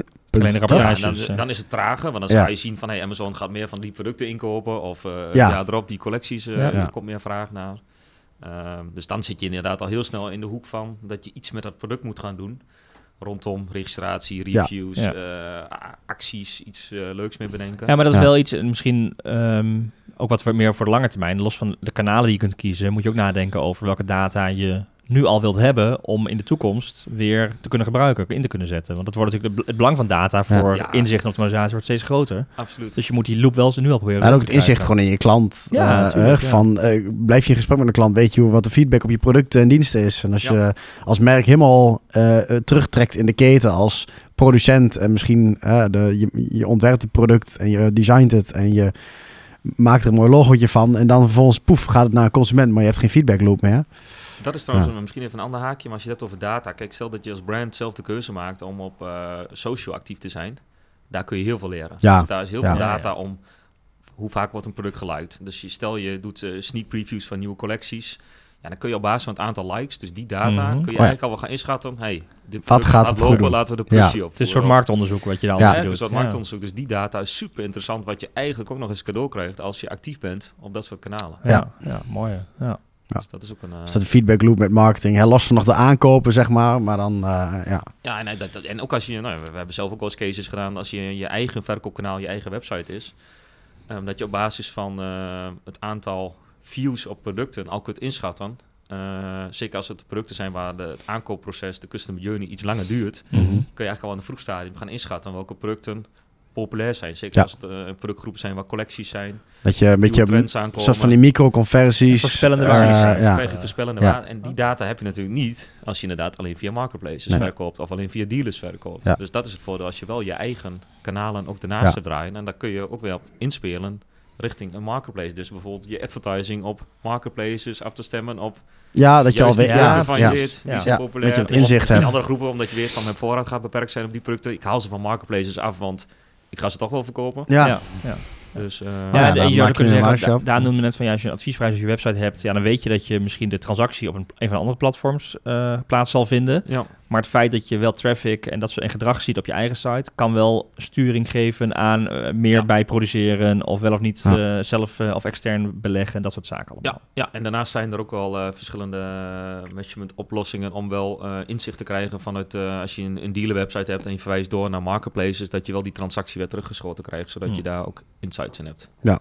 Dan is het trager, want dan ga je zien van Amazon gaat meer van die producten inkopen of erop die collecties komt meer vraag naar. Dus dan zit je inderdaad al heel snel in de hoek van dat je iets met dat product moet gaan doen. Rondom registratie, reviews, acties, iets leuks mee bedenken. Ja, maar dat is wel iets, misschien ook wat meer voor de lange termijn. Los van de kanalen die je kunt kiezen, moet je ook nadenken over welke data je nu al wilt hebben om in de toekomst weer te kunnen gebruiken, in te kunnen zetten. Want dat wordt natuurlijk het belang van data voor inzicht en optimalisatie wordt steeds groter. Absoluut. Dus je moet die loop wel eens nu al proberen. En ook het inzicht gewoon in je klant. Blijf je in gesprek met een klant, weet je wat de feedback op je producten en diensten is. En als je als merk helemaal terugtrekt in de keten als producent en misschien je ontwerpt het product en je designt het en je maakt er een mooi logootje van en dan vervolgens gaat het naar een consument, maar je hebt geen feedback loop meer. Dat is trouwens misschien even een ander haakje, maar als je het hebt over data. Kijk, stel dat je als brand zelf de keuze maakt om op social actief te zijn. Daar kun je heel veel leren. Ja. Dus daar is heel veel data om hoe vaak wordt een product geliked. Dus stel je doet sneak previews van nieuwe collecties. Ja, dan kun je op basis van het aantal likes, dus die data, kun je eigenlijk al wel gaan inschatten. Dit wat gaat het lopen, goed laten we de productie op. Het is een soort marktonderzoek wat je dan doet. Een soort marktonderzoek. Dus die data is super interessant, wat je eigenlijk ook nog eens cadeau krijgt als je actief bent op dat soort kanalen. Ja, mooi. Ja. Dus dat is ook een... Dus dat een feedback loop met marketing. Los van nog de aankopen, zeg maar. Maar dan, Ja, en ook als je... we hebben zelf ook wel eens cases gedaan. Als je eigen verkoopkanaal, je eigen website is. Dat je op basis van het aantal views op producten al kunt inschatten. Zeker als het producten zijn waar het aankoopproces, de customer journey, iets langer duurt. Kun je eigenlijk al in een vroeg stadium gaan inschatten welke producten populair zijn. Zeker als het productgroepen zijn waar collecties zijn. Dat je een beetje een soort van die microconversies. Voorspellende waarde. Krijg je voorspellende waarde. En die data heb je natuurlijk niet als je inderdaad alleen via marketplaces verkoopt of alleen via dealers verkoopt. Ja. Dus dat is het voordeel als je wel je eigen kanalen ook daarnaast draaien. En daar kun je ook weer op inspelen richting een marketplace. Dus bijvoorbeeld je advertising op marketplaces af te stemmen op... Ja, dat je al weet. Die zijn populair. Dat je het inzicht hebt. In andere groepen, omdat je weet van mijn voorraad gaat beperkt zijn op die producten. Ik haal ze van marketplaces af, want ik ga ze toch wel verkopen. Ja. Dus, Ja, dan je maak zou je kunnen een zeggen, webshop. daar noemde net van, als je een adviesprijs op je website hebt, ja, dan weet je dat je misschien de transactie op een van de andere platforms plaats zal vinden. ja. Maar het feit dat je wel traffic en dat soort en gedrag ziet op je eigen site, kan wel sturing geven aan meer bijproduceren of wel of niet zelf of extern beleggen en dat soort zaken allemaal. Ja, en daarnaast zijn er ook wel verschillende management oplossingen om wel inzicht te krijgen vanuit als je een dealer website hebt en je verwijst door naar marketplaces, dat je wel die transactie weer teruggeschoten krijgt, zodat je daar ook insights in hebt. Ja.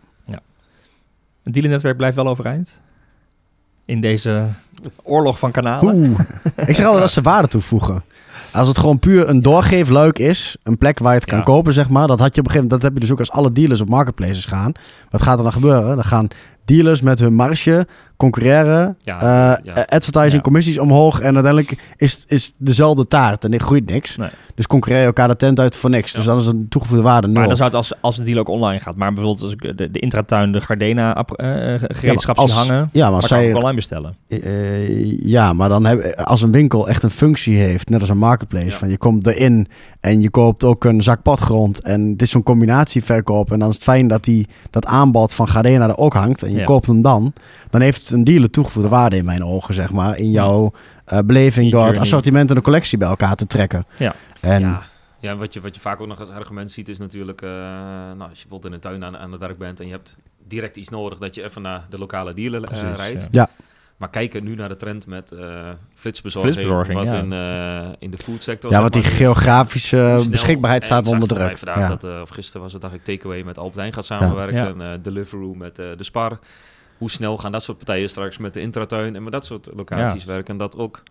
Het dealernetwerk blijft wel overeind in deze oorlog van kanalen. Ik zeg altijd dat ze waarde toevoegen. Als het gewoon puur een doorgeefluik is, een plek waar je het kan kopen, zeg maar, dat had je op een gegeven moment, dat heb je dus ook als alle dealers op marketplaces gaan. Wat gaat er dan gebeuren? Dan gaan dealers met hun marge concurreren, advertising, commissies omhoog en uiteindelijk is dezelfde taart en er groeit niks. Nee. Dus concurreer je elkaar de tent uit voor niks. Dus dan is een toegevoegde waarde nul. Maar dan zou het als een deal ook online gaat. Maar bijvoorbeeld als ik de intratuin, de Gardena gereedschap zien hangen, maar kan zij ik ook online bestellen. Maar dan als een winkel echt een functie heeft, net als een marketplace, van je komt erin en je koopt ook een zak padgrond en het is zo'n combinatieverkoop en dan is het fijn dat dat aanbod van Gardena er ook hangt en je koopt hem dan heeft het een dealer toegevoegde waarde in mijn ogen, zeg maar, in jouw beleving door het assortiment en de collectie bij elkaar te trekken. Ja. Ja, wat je vaak ook nog als argument ziet is natuurlijk, als je bijvoorbeeld in de tuin aan het werk bent en je hebt direct iets nodig dat je even naar de lokale dealer rijdt. Ja. Maar kijken nu naar de trend met flitsbezorging wat in de foodsector. Ja, want die geografische beschikbaarheid staat onder druk. Of gisteren was het, dacht ik, Takeaway met Albert Heijn gaat samenwerken en Deliveroo met de Spar. Hoe snel gaan dat soort partijen straks met de intratuin en met dat soort locaties werken? En dat ook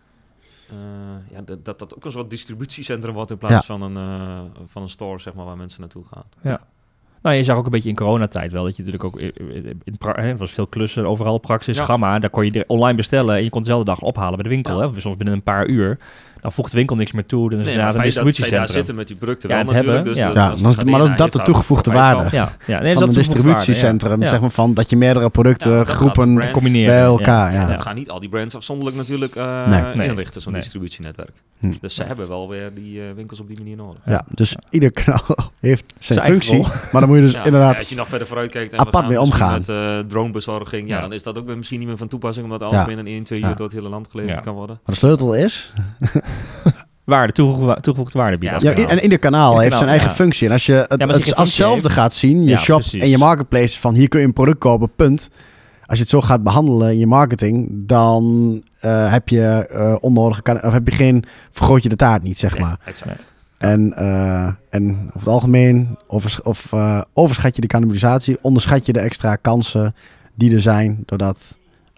dat ook een soort distributiecentrum wordt in plaats van een store, zeg maar, waar mensen naartoe gaan. Ja. Nou, je zag ook een beetje in coronatijd wel dat je natuurlijk ook er was veel klussen overal, Praxis, Gamma, daar kon je online bestellen en je kon dezelfde dag ophalen bij de winkel, hè, soms binnen een paar uur. Dan voegt de winkel niks meer toe, dan is het een distributiecentrum. Dat zij daar zitten met die producten wel natuurlijk. Dus, maar dat de toegevoegde waarde van een distributiecentrum, zeg maar, van dat je meerdere producten, groepen combineren bij elkaar. Het gaan niet al die brands afzonderlijk natuurlijk inrichten, zo'n distributienetwerk. Dus ze hebben wel weer die winkels op die manier nodig. Ja, dus ieder kanaal heeft zijn functie, maar dan moet je dus inderdaad als je nog verder vooruit kijkt en apart mee omgaan. Met dronebezorging, dan is dat ook misschien niet meer van toepassing, omdat alles binnen 1-2 uur door het hele land geleverd kan worden. Maar de sleutel is waarde, toegevoegde waarde bieden. Ja, en ieder kanaal heeft zijn eigen functie. En als je het als hetzelfde gaat zien, je shop en je marketplace, van hier kun je een product kopen, punt. Als je het zo gaat behandelen in je marketing, dan heb je vergroot je de taart niet, zeg maar. Exact. En over het algemeen overschat je de cannibalisatie, onderschat je de extra kansen die er zijn, doordat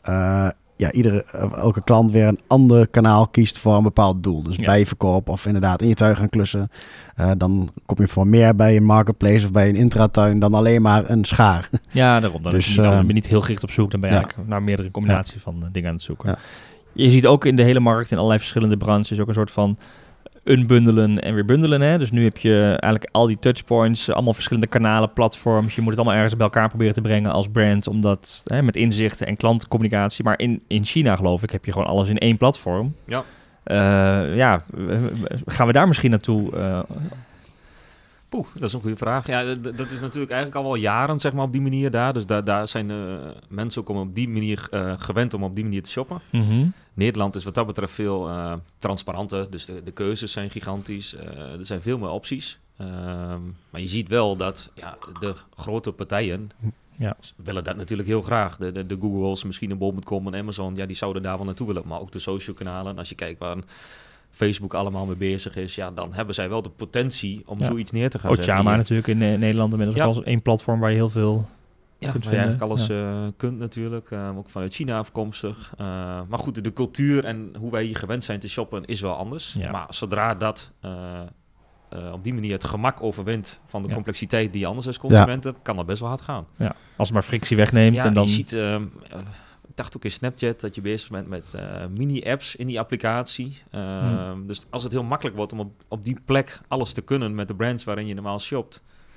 elke klant weer een ander kanaal kiest voor een bepaald doel. Dus bij je verkoop of inderdaad in je tuin gaan klussen. Dan kom je voor meer bij een marketplace of bij een intratuin dan alleen maar een schaar. Ja, daarom. Dan ben je niet heel gericht op zoek. Dan ben je eigenlijk naar meerdere combinatie van dingen aan het zoeken. Ja. Je ziet ook in de hele markt, in allerlei verschillende branches, ook een soort van unbundelen en weer bundelen. Hè? Dus nu heb je eigenlijk al die touchpoints, allemaal verschillende kanalen, platforms. Je moet het allemaal ergens bij elkaar proberen te brengen als brand, omdat met inzichten en klantcommunicatie. Maar in China, geloof ik, heb je gewoon alles in één platform. Ja. Gaan we daar misschien naartoe? Dat is een goede vraag. Ja, dat is natuurlijk eigenlijk al wel jaren, zeg maar, op die manier daar. Dus daar zijn mensen ook op die manier gewend om op die manier te shoppen. Mm-hmm. Nederland is wat dat betreft veel transparanter. Dus de keuzes zijn gigantisch. Er zijn veel meer opties. Maar je ziet wel dat de grote partijen willen dat natuurlijk heel graag. De Googles, misschien een bol.com en Amazon, die zouden daar wel naartoe willen. Maar ook de social kanalen. Als je kijkt waar Facebook allemaal mee bezig is, dan hebben zij wel de potentie om zoiets neer te gaan zetten. Ochama natuurlijk in Nederland inmiddels ook al één platform waar je heel veel kunt vinden. Eigenlijk alles kunt natuurlijk, ook vanuit China afkomstig. Maar goed, de cultuur en hoe wij hier gewend zijn te shoppen is wel anders. Ja. Maar zodra dat op die manier het gemak overwint van de complexiteit die je anders als consument hebt, kan dat best wel hard gaan. Ja. Als het maar frictie wegneemt. En dan je ziet, ik dacht ook in Snapchat dat je bezig bent met mini-apps in die applicatie. Dus als het heel makkelijk wordt om op die plek alles te kunnen met de brands waarin je normaal shopt,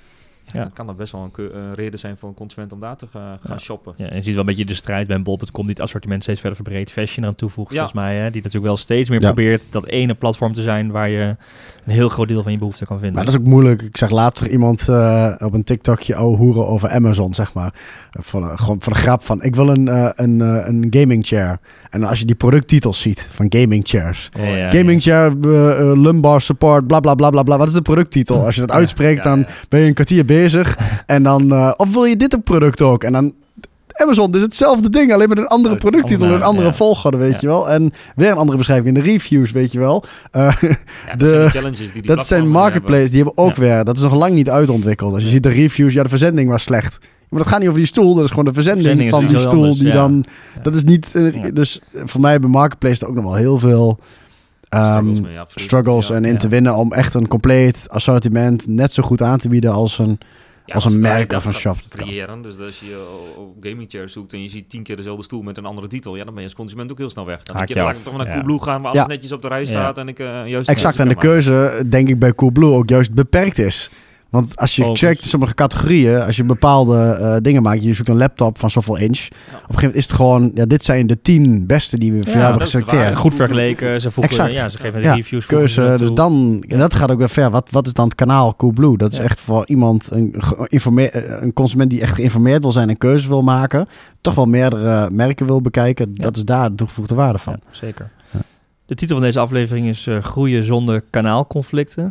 dan kan dat best wel een reden zijn voor een consument om daar te gaan shoppen. Ja, en je ziet wel een beetje de strijd bij bol.com die het assortiment steeds verder verbreedt. Fashion eraan toevoegt, volgens mij. Hè, die natuurlijk wel steeds meer probeert dat ene platform te zijn waar je een heel groot deel van je behoeften kan vinden. Maar dat is ook moeilijk. Ik zag later iemand op een TikTokje hoeren over Amazon, zeg maar. Gewoon van de grap van, ik wil een gaming chair. En als je die producttitels ziet van gaming chairs. Gaming chair, lumbar support, bla bla bla bla bla. Wat is de producttitel? Als je dat uitspreekt, dan ben je een kwartier bezig. En dan, of wil je dit product ook? En dan, Amazon is hetzelfde ding, alleen met een andere producttitel en een andere volgorde, weet je wel. En weer een andere beschrijving in de reviews, weet je wel. Dat zijn de challenges die zijn marketplaces, die hebben ook weer, dat is nog lang niet uitontwikkeld. Als je ziet de reviews, de verzending was slecht. Maar dat gaat niet over die stoel, dat is gewoon de verzending van die stoel anders, die dan, dat is niet, dus voor mij hebben marketplaces er ook nog wel heel veel struggles en in te winnen om echt een compleet assortiment net zo goed aan te bieden als een merk of een shop. Variëren. Dus als je op gaming chair zoekt en je ziet 10 keer dezelfde stoel met een andere titel, dan ben je als consument ook heel snel weg. Dan denk je, laat ik toch naar Coolblue gaan, waar alles netjes op de rij staat en ik juist... Exact, en de keuze, denk ik, bij Coolblue ook juist beperkt is. Want als je checkt sommige categorieën, als je bepaalde dingen maakt, je zoekt een laptop van zoveel inch. Op een gegeven moment is het gewoon, dit zijn de 10 beste die we voor jou hebben geselecteerd. Goed vergeleken, ze voegen, ze geven de reviews. Keuze, dus dan, en dat gaat ook weer ver. Wat is dan het kanaal Coolblue? Dat is echt voor iemand, een consument die echt geïnformeerd wil zijn en keuzes wil maken, toch wel meerdere merken wil bekijken. Dat is daar de toegevoegde waarde van. Ja, zeker. Ja. De titel van deze aflevering is Groeien zonder kanaalconflicten.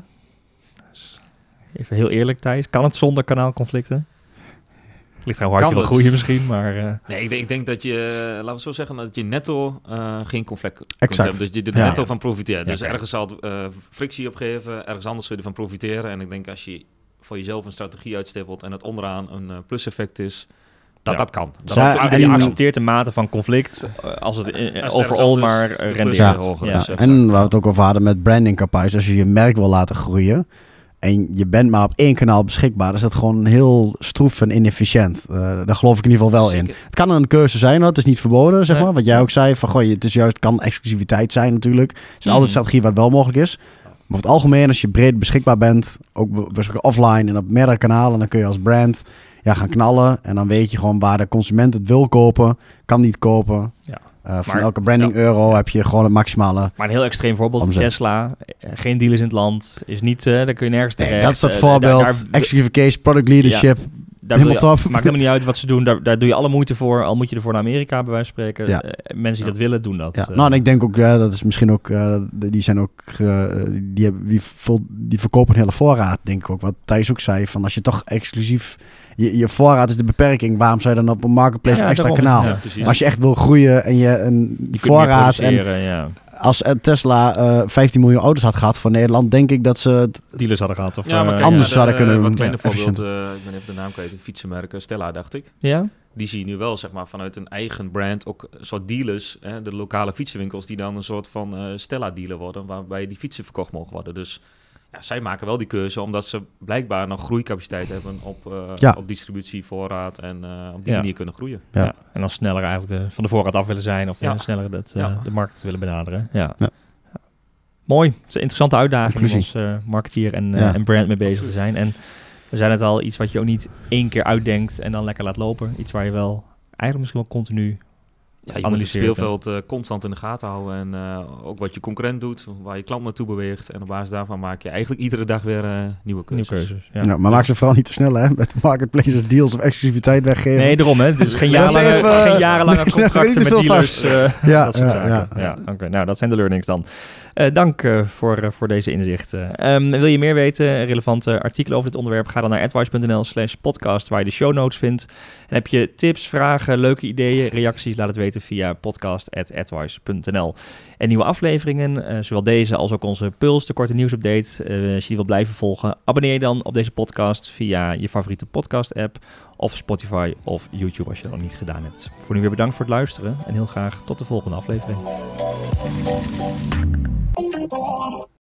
Even heel eerlijk, Thijs. Kan het zonder kanaalconflicten? Ligt er hoe hard je wil groeien misschien, maar... Nee, ik denk dat je, laten we zo zeggen, dat je netto geen conflict kunt hebben. Dus je er netto van profiteert. Dus ergens zal het frictie opgeven, ergens anders zul je ervan profiteren. En ik denk als je voor jezelf een strategie uitstippelt en het onderaan een pluseffect is, dat kan. En je accepteert de mate van conflict als het overal maar rendeert. En waar we het ook over hadden met branding campagnes, als je je merk wil laten groeien, en je bent maar op 1 kanaal beschikbaar, is dat gewoon heel stroef en inefficiënt. Daar geloof ik in ieder geval wel in. Het kan een keuze zijn, hoor. Het is niet verboden, zeg maar. Wat jij ook zei, van het is juist, kan exclusiviteit zijn natuurlijk. Het is altijd strategie wat wel mogelijk is. Maar over het algemeen, als je breed beschikbaar bent, ook offline en op meerdere kanalen, dan kun je als brand gaan knallen. En dan weet je gewoon waar de consument het wil kopen, kan niet kopen. Ja. Van elke branding euro heb je gewoon het maximale. Maar een heel extreem voorbeeld, omzet. Tesla, geen dealers in het land, is niet, daar kun je nergens terecht. Dat is dat voorbeeld, exclusive case, product leadership, helemaal top. Maakt helemaal niet uit wat ze doen, daar doe je alle moeite voor, al moet je ervoor naar Amerika bij wijze van spreken. Mensen die dat willen, doen dat. Ja. En ik denk ook, dat is misschien ook, die zijn ook, die verkopen een hele voorraad, denk ik ook. Wat Thijs ook zei, van als je toch exclusief... Je voorraad is de beperking. Waarom zou je dan op een marketplace een extra kanaal? Ja, maar als je echt wil groeien en je een voorraad... En als Tesla 15 miljoen auto's had gehad voor Nederland, denk ik dat ze het dealers hadden gehad. Of anders zouden kunnen doen. Wat kleine voorbeeld, ik ben even de naam kwijt, een fietsenmerk, Stella, dacht ik. Ja? Die zie je nu wel, zeg maar, vanuit een eigen brand, ook een soort dealers, de lokale fietsenwinkels, die dan een soort van Stella-dealer worden, waarbij die fietsen verkocht mogen worden. Dus zij maken wel die keuze, omdat ze blijkbaar nog groeicapaciteit hebben op distributie, voorraad en op die manier kunnen groeien. Ja. En dan sneller eigenlijk van de voorraad af willen zijn of sneller de markt willen benaderen. Ja. Mooi. Het is een interessante uitdaging om als marketeer en brand mee bezig te zijn. En we zijn het al, iets wat je ook niet 1 keer uitdenkt en dan lekker laat lopen. Iets waar je wel eigenlijk misschien wel continu je moet het speelveld constant in de gaten houden en ook wat je concurrent doet, waar je klant naartoe beweegt. En op basis daarvan maak je eigenlijk iedere dag weer nieuwe keuzes. Maar maak ze vooral niet te snel, hè? Met marketplaces, deals of exclusiviteit weggeven. Nee, daarom, hè? Dus geen jarenlange contracten met dealers. Dat soort zaken. Oké, nou, dat zijn de learnings dan. Dank voor deze inzichten. Wil je meer weten, relevante artikelen over dit onderwerp, ga dan naar advice.nl/podcast, waar je de show notes vindt. En heb je tips, vragen, leuke ideeën, reacties, laat het weten via podcast@advice.nl. En nieuwe afleveringen, zowel deze als ook onze Puls, de korte nieuwsupdate. Als je die wil blijven volgen, abonneer je dan op deze podcast via je favoriete podcast-app of Spotify of YouTube als je dat nog niet gedaan hebt. Voor nu weer bedankt voor het luisteren en heel graag tot de volgende aflevering.